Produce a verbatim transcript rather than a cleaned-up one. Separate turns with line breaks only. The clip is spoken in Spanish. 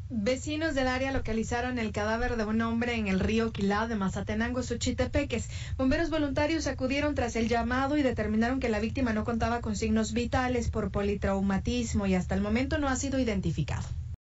Vecinos del área localizaron el cadáver de un hombre en el río Quilá de Mazatenango, Xochitepeques. Bomberos voluntarios acudieron tras el llamado y determinaron que la víctima no contaba con signos vitales por politraumatismo y hasta el momento no ha sido identificado.